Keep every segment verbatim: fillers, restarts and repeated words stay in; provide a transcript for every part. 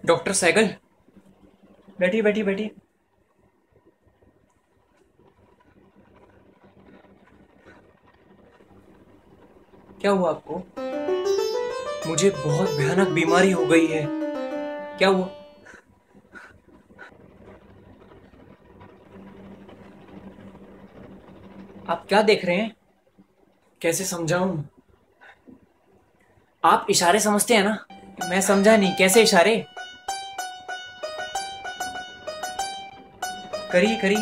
Doctor Sehgal, बैठिए बैठिए बैठिए। क्या हुआ आपको? मुझे बहुत भयानक बीमारी हो गई है। क्या हुआ? आप क्या देख रहे हैं? कैसे समझाऊं? आप इशारे समझते हैं ना? मैं समझा नहीं, कैसे इशारे? करिए करिए।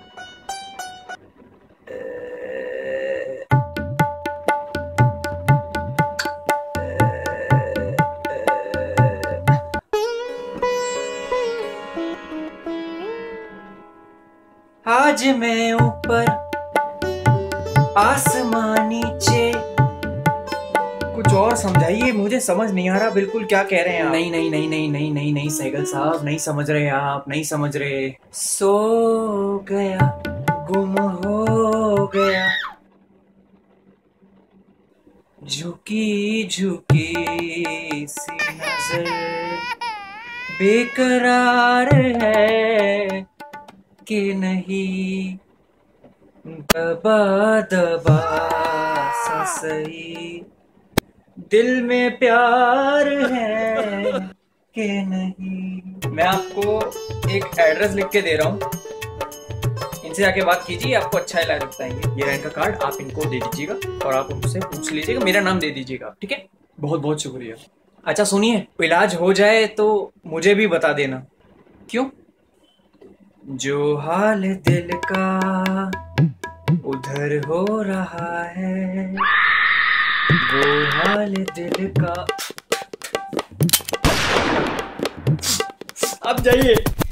आज मैं ऊपर आसमान नीचे। कुछ और समझाइए, मुझे समझ नहीं आ रहा बिल्कुल क्या कह रहे हैं आप। नहीं नहीं नहीं नहीं नहीं नहीं नहीं सहगल साहब, नहीं समझ रहे आप, नहीं समझ रहे। सो गया, गुम हो गया, झुकी झुकी सी नजर, बेकरार है कि नहीं, दबा दबा सा सही, दिल में प्यार है कि नहीं। मैं आपको एक एड्रेस लिख के दे रहा हूँ, इनसे जाके बात कीजिए, आपको अच्छा इलाज बताएंगे। ये रहा इनका कार्ड, आप इनको दे दीजिएगा और आप उनसे पूछ लीजिएगा, मेरा नाम दे दीजिएगा, ठीक है? बहुत बहुत शुक्रिया। अच्छा सुनिए, इलाज हो जाए तो मुझे भी बता देना। क्यों? जो हाल दिल का उधर हो रहा है, वो हाल दिल का। आप जाइए।